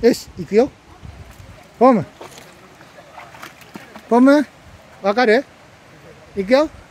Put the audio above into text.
よし、行くよ。ポム。ポム、わかる？行くよ。